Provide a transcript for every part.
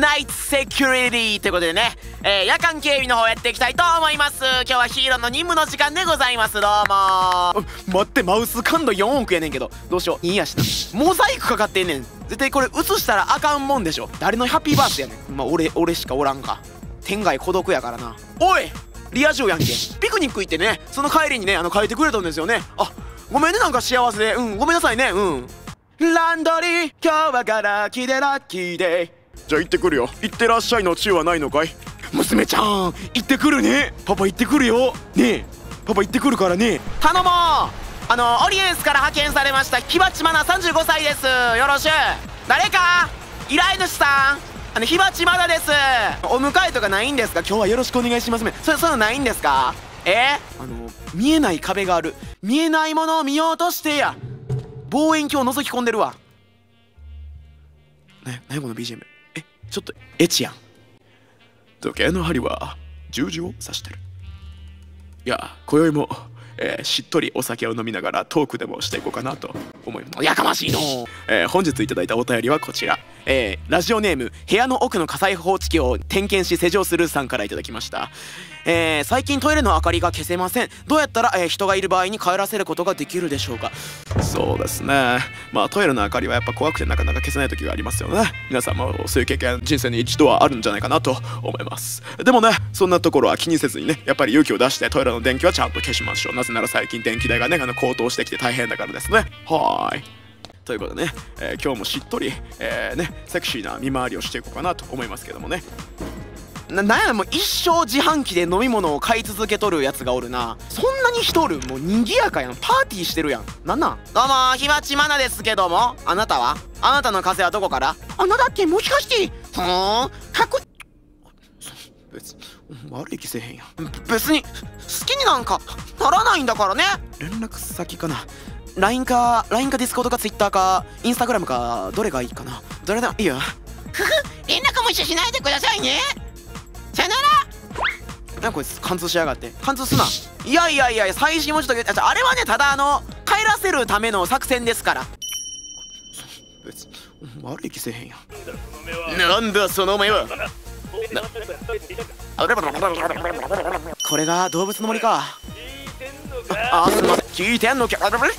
ナイツセキュリティということでね、夜間警備の方やっていきたいと思います。今日はヒーローの任務の時間でございます。どうも待って、マウス感度4億やねんけど、どうしよう。いいやしな、モザイクかかってんねん。絶対これ映したらあかんもんでしょ。誰のハッピーバースデーやねん。まあ俺しかおらんか。天外孤独やからな。おいリア充やんけ。ピクニック行ってね、その帰りにね書いてくれたんですよね。あ、ごめんね、なんか幸せで。ごめんなさいね。ランドリー今日はガラキでラッキーで。じゃあ行ってくるよ。行ってらっしゃいのチューはないのかい。娘ちゃん行ってくるね。パパ行ってくるよ。ねえパパ行ってくるからね。頼もう。オリエンスから派遣されました火鉢マナ35歳です。よろしゅう。誰か依頼主さん、火鉢マナです。お迎えとかないんですか。今日はよろしくお願いしますね。そういうのないんですか。見えない壁がある。見えないものを見ようとしてや。望遠鏡を覗き込んでるわ。何この BGM。ちょっとエチやん。時計の針は10時を指してる。いや、今宵も、しっとりお酒を飲みながらトークでもしていこうかなと思います。やかましいの。本日いただいたお便りはこちら。ラジオネーム部屋の奥の火災報知器を点検し施錠するさんからいただきました。最近トイレの明かりが消せません。どうやったら、人がいる場合に帰らせることができるでしょうか。そうですね、まあトイレの明かりはやっぱ怖くてなかなか消せない時がありますよね。皆さんもそういう経験人生に一度はあるんじゃないかなと思います。でもね、そんなところは気にせずにね、やっぱり勇気を出してトイレの電気はちゃんと消しましょう。なぜなら最近電気代がね高騰してきて大変だからですね。はーい、ということでね、今日もしっとり、セクシーな見回りをしていこうかなと思いますけどもね。なんやもう一生自販機で飲み物を買い続けとるやつがおるな。そんなに人おる。もう賑やかやん。パーティーしてるやん。なんなん。どうも火鉢マナですけども、あなたは？あなたの風はどこから？あなたってもしかして、かっこいい。別に悪い気せえへんやん。別に好きになんかならないんだからね。連絡先かな。LINE かディスコードか Twitter か Instagram か、どれがいいかな。どれでもいいよ。連絡も一緒しないでくださいね。さよなら。なんかこいつ貫通しやがって。貫通すな。いや最新もちょっとあれはね、ただ帰らせるための作戦ですから。別に悪い気せえへんやん。なんだその目は。これが動物の森か。すみません、聞いてんのか。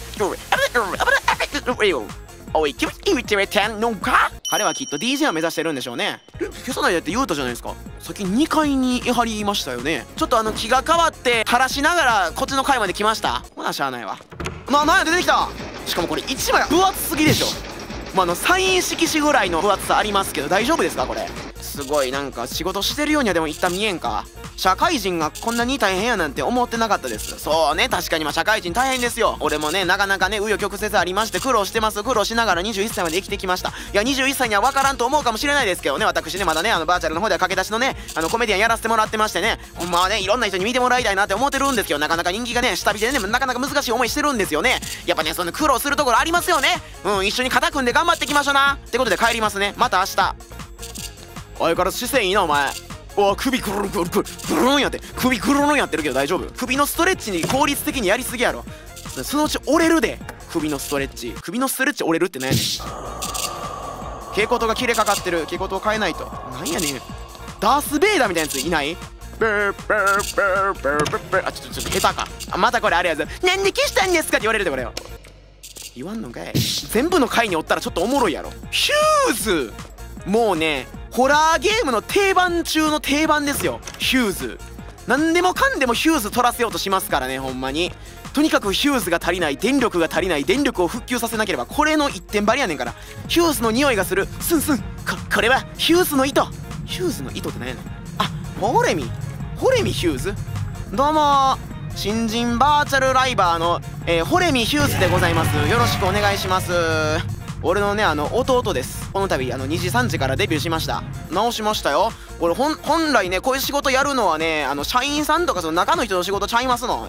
おい、聞いててんのか。彼はきっと DJ を目指してるんでしょうね。消さないでって言うたじゃないですか。先2階にいはりましたよね。ちょっと気が変わって垂らしながらこっちの階まで来ました。ほなしゃあないわ。なんや出てきた。しかもこれ1枚分厚すぎでしょ。サイン色紙ぐらいの分厚さありますけど大丈夫ですかこれ。すごいなんか仕事してるようにはでも一旦見えんか。社会人がこんなに大変やなんて思ってなかったです。そうね、確かに社会人大変ですよ。俺もねなかなかね紆余曲折ありまして苦労してます。苦労しながら21歳まで生きてきました。いや21歳には分からんと思うかもしれないですけどね、私ねまだねバーチャルの方では駆け出しのねコメディアンやらせてもらってましてね、ほんまはねいろんな人に見てもらいたいなって思ってるんですけど、なかなか人気がね下火でねなかなか難しい思いしてるんですよね。やっぱねその苦労するところありますよね。一緒に肩組んで頑張っていきましょうな。ってことで帰りますね。また明日。相変わらず姿勢いいなお前。首ぐるんぐるんやって。首ぐるんやってるけど大丈夫。首のストレッチに効率的にやりすぎやろ。そのうち折れるで。首のストレッチ折れるって何やねん。蛍光灯が切れかかってる。蛍光灯変えないと。なんやねん、ダース・ベイダーみたいなやついない？ちょっと下手か。またこれあれやぞ。なんで消したんですかって言われるでこれよ。言わんのかい。全部の回におったらちょっとおもろいやろ。ヒューズ、もうねホラーゲームの定番中の定番ですよ。ヒューズ何でもかんでもヒューズ取らせようとしますからね。ほんまにとにかくヒューズが足りない、電力が足りない、電力を復旧させなければこれの一点張りやねんから。ヒューズの匂いがする。スンスン。これはヒューズの糸。ヒューズの糸って何やねん。ホレミヒューズ。どうも新人バーチャルライバーの、ホレミヒューズでございます。よろしくお願いします。俺のね弟です。この度2時3時からデビューしました。直しましたよ。俺本来ねこういう仕事やるのはね社員さんとかその中の人の仕事ちゃいますの。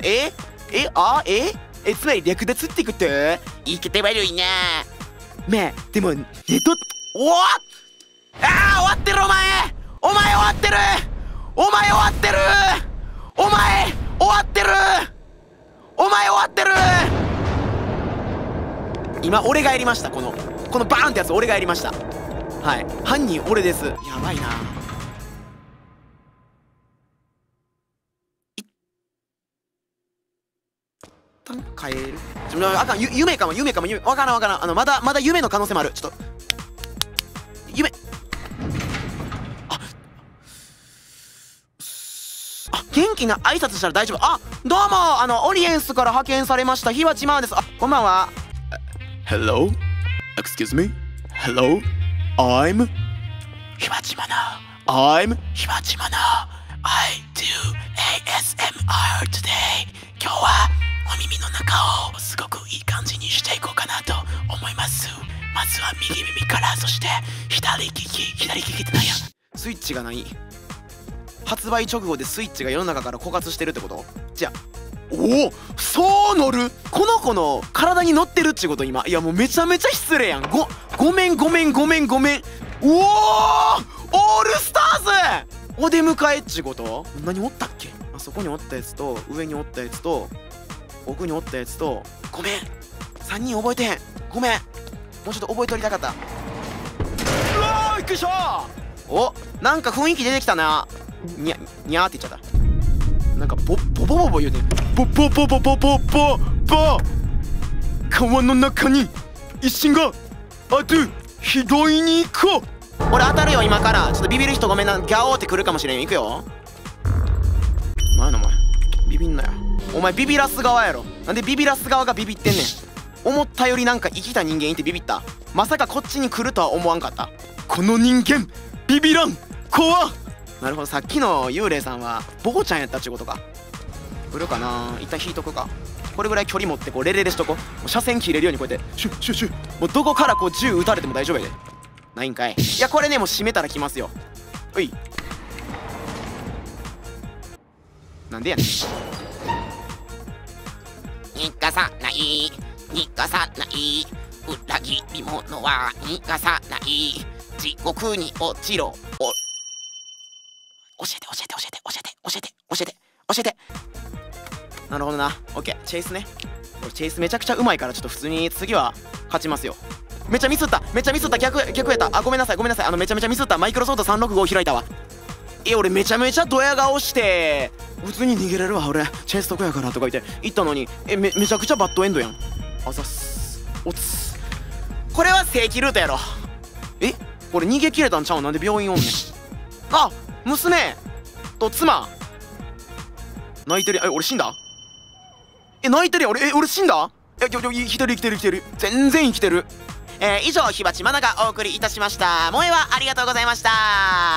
つまり略奪ってこと言い方悪いな。でも終わってる。お前終わってる。今俺がやりました。このバーンってやつ俺がやりました。 はい、犯人俺です。やばいな。一旦変える。あかん、夢かも、夢かも、わからんわからん。まだ夢の可能性もある。ちょっと夢、元気な挨拶したら大丈夫。どうも、オリエンスから派遣されましたひわちまーです。こんばんは。Hello? Excuse me? Hello? I'm ひわちまな。I'm ひわちまな。I do ASMR today. 今日はお耳の中をすごくいい感じにしていこうかなと思います。まずは右耳から、そして左利きってなんや。スイッチがない。発売直後でスイッチが世の中から枯渇してるってこと？じゃあ、おお、そう乗る。この子の体に乗ってるっちゅうこと今。いやもうめちゃめちゃ失礼やん。ごめん。うおー、オールスターズお出迎えっちゅうこと？何おったっけ？そこにおったやつと、上におったやつと、奥におったやつと、ごめん、3人覚えてへん。ごめん、もうちょっと覚えとりたかった。うわー、びっくりした。お、なんか雰囲気出てきたな。にゃーって言っちゃった。なんかボ言うてん。川の中に石がある。拾いに行こう。俺当たるよ今から。ちょっとビビる人ごめんな。ギャオーって来るかもしれん。行くよ。なんやのお前、ビビんなよ。お前ビビらす側やろ。なんでビビらす側がビビってんねん。思ったよりなんか生きた人間いてビビった。まさかこっちに来るとは思わんかった。この人間ビビらん。怖っ。なるほど、さっきの幽霊さんはボコちゃんやったっちゅうことか。来るかな。一旦引いとくか。これぐらい距離持ってこうレレレしとこう。もう車線切れるようにこうやってシュッシュッシュッ。もうどこからこう銃撃たれても大丈夫やで。ないんかい。いやこれね、もう閉めたら来ますよ。うい、なんでやねん。逃がさない逃がさない、裏切り者は逃がさない、地獄に落ちろ。教えて。なるほどな。オッケー、チェイスね。これチェイスめちゃくちゃうまいから、ちょっと普通に次は勝ちますよ。めっちゃミスった。逆やった。ごめんなさい。めちゃめちゃミスった。マイクロソフト365開いたわ。俺めちゃめちゃドヤ顔して普通に逃げれるわ俺、チェイスとこやからとか言って言ったのに、めちゃくちゃバッドエンドやん。あざっす。おつ。これは正規ルートやろ。これ逃げ切れたんちゃう？なんで病院おんねん。娘と妻泣いてる。俺死んだ？泣いてるやん。俺死んだ？生きてる。全然生きてる。以上、ひばちまながお送りいたしました。萌えはありがとうございました。